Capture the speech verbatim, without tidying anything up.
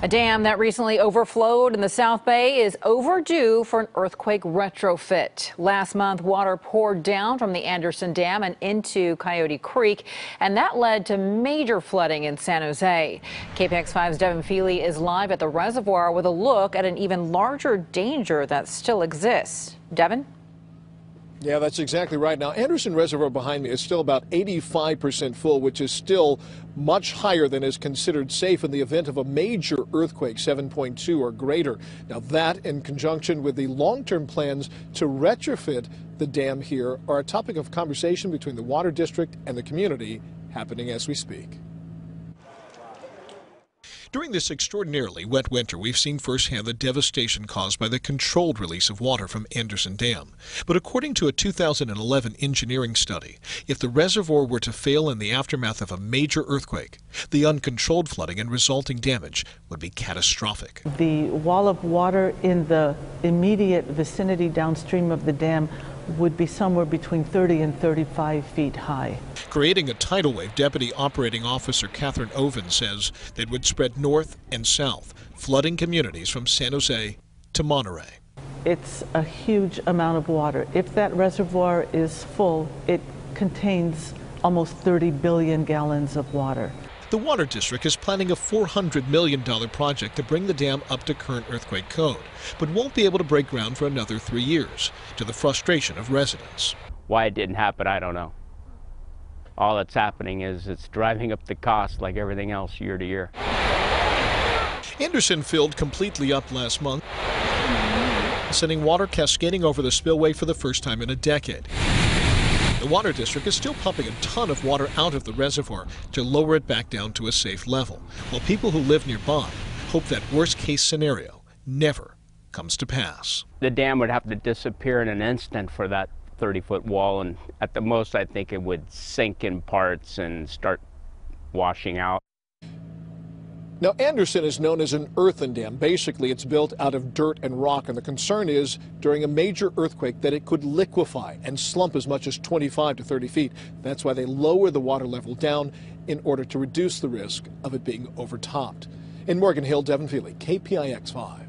A dam that recently overflowed in the South Bay is overdue for an earthquake retrofit. Last month, water poured down from the Anderson Dam and into Coyote Creek, and that led to major flooding in San Jose. K P I X five's Devin Fehely is live at the reservoir with a look at an even larger danger that still exists. Devin? Yeah, that's exactly right. Now, Anderson Reservoir behind me is still about eighty-five percent full, which is still much higher than is considered safe in the event of a major earthquake, seven point two or greater. Now, that in conjunction with the long-term plans to retrofit the dam here are a topic of conversation between the Water District and the community, happening as we speak. During this extraordinarily wet winter, we've seen firsthand the devastation caused by the controlled release of water from Anderson Dam. But according to a two thousand eleven engineering study, if the reservoir were to fail in the aftermath of a major earthquake, the uncontrolled flooding and resulting damage would be catastrophic. The wall of water in the immediate vicinity downstream of the dam would be somewhere between thirty and thirty-five feet high. Creating a tidal wave, Deputy Operating Officer Catherine Oven says that would spread north and south, flooding communities from San Jose to Monterey. It's a huge amount of water. If that reservoir is full, it contains almost thirty billion gallons of water. The Water District is planning a four hundred million dollars project to bring the dam up to current earthquake code, but won't be able to break ground for another three years, to the frustration of residents. Why it didn't happen, I don't know. All that's happening is it's driving up the cost like everything else year to year. Anderson filled completely up last month, sending water cascading over the spillway for the first time in a decade. The Water District is still pumping a ton of water out of the reservoir to lower it back down to a safe level, while people who live nearby hope that worst-case scenario never comes to pass. The dam would have to disappear in an instant for that thirty-foot wall, and at the most I think it would sink in parts and start washing out. Now, Anderson is known as an earthen dam. Basically, it's built out of dirt and rock, and the concern is during a major earthquake that it could liquefy and slump as much as twenty-five to thirty feet. That's why they lower the water level down in order to reduce the risk of it being overtopped. In Morgan Hill, Devin Fehely, K P I X five.